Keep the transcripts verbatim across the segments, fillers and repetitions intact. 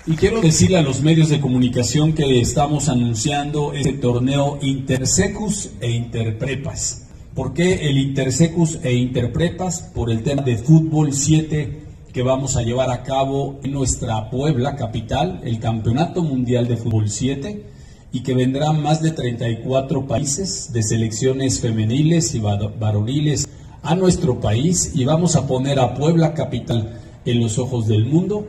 Y quiero decirle a los medios de comunicación que estamos anunciando este torneo Intersecus e Interprepas. ¿Por qué el Intersecus e Interprepas? Por el tema de Fútbol siete que vamos a llevar a cabo en nuestra Puebla capital, el Campeonato Mundial de Fútbol siete, y que vendrán más de treinta y cuatro países de selecciones femeniles y varoniles a nuestro país, y vamos a poner a Puebla capital en los ojos del mundo.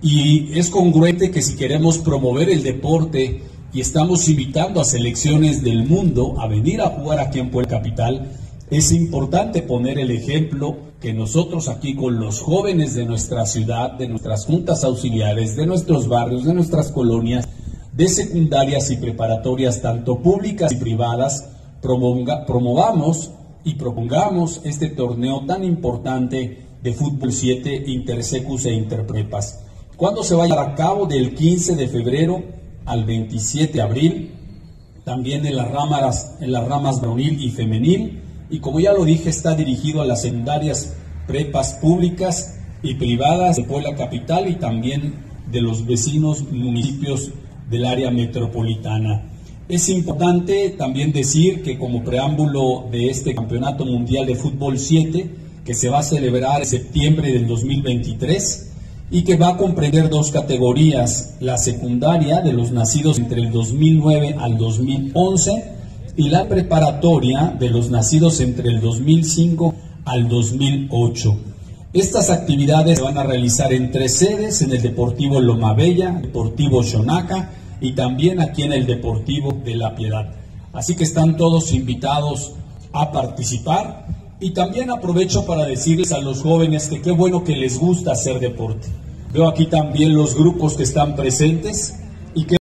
Y es congruente que si queremos promover el deporte y estamos invitando a selecciones del mundo a venir a jugar aquí en Puebla capital, es importante poner el ejemplo que nosotros aquí con los jóvenes de nuestra ciudad, de nuestras juntas auxiliares, de nuestros barrios, de nuestras colonias, de secundarias y preparatorias, tanto públicas y privadas, promoga, promovamos y propongamos este torneo tan importante de Fútbol siete, Intersecus e Interprepas. ¿Cuándo se va a llevar a cabo? Del quince de febrero al veintisiete de abril, también en las ramas, en las ramas varonil y femenil, y como ya lo dije, está dirigido a las secundarias prepas públicas y privadas de Puebla capital y también de los vecinos municipios del área metropolitana. Es importante también decir que como preámbulo de este Campeonato Mundial de Fútbol siete, que se va a celebrar en septiembre del dos mil veintitrés, y que va a comprender dos categorías, la secundaria de los nacidos entre el dos mil nueve al dos mil once y la preparatoria de los nacidos entre el dos mil cinco al dos mil ocho. Estas actividades se van a realizar en tres sedes, en el Deportivo Loma Bella, Deportivo Xonaca y también aquí en el Deportivo de La Piedad. Así que están todos invitados a participar. Y también aprovecho para decirles a los jóvenes que qué bueno que les gusta hacer deporte. Veo aquí también los grupos que están presentes y que